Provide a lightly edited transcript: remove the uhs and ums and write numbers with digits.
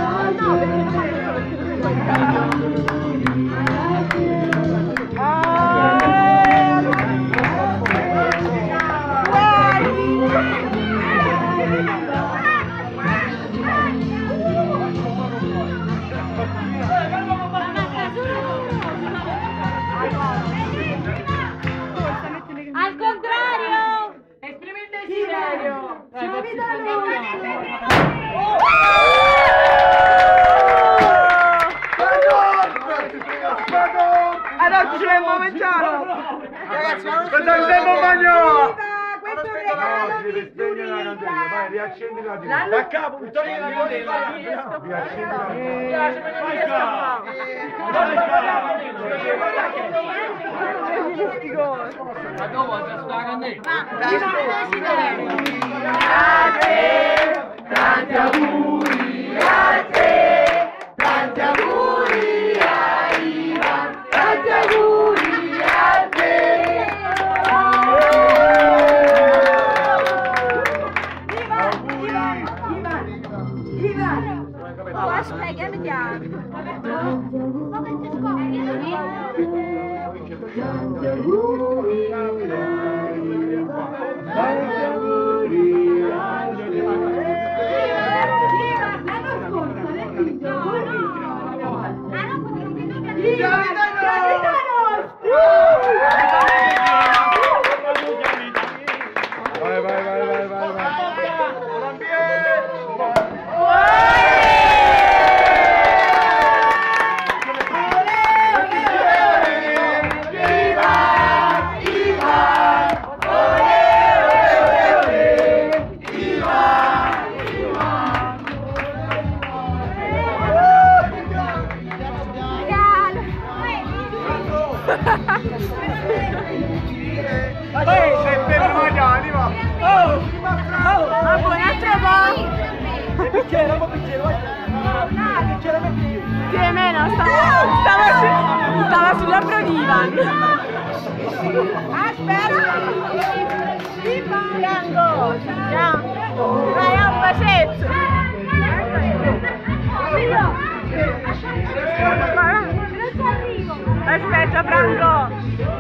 Al contrario! Esprimi il desiderio! Adesso ce l'abbiamo mangiato! Ragazzi, cosa stiamo mangiando? Questo è un regalo di Zurita! Vai, riaccendi la tv. Da capo, togli la candela! Riaccendi la tv. Ma dopo adesso la candela! Tanti auguri a te, tanti auguri a Ivan, tanti auguri a te. Ivan, aspetta, vediamo. Tanti auguri a Vai, vai, vai, vai, vai, vai. Sei fermo magari, va! Ma buon altro po'! Bicchiere, un bicchiere, vai! Bicchiere, metti! Sì, meno, stava sulla Prodivan! Aspetta! Bianco! Vai, un bacetto! Aspetta, Franco!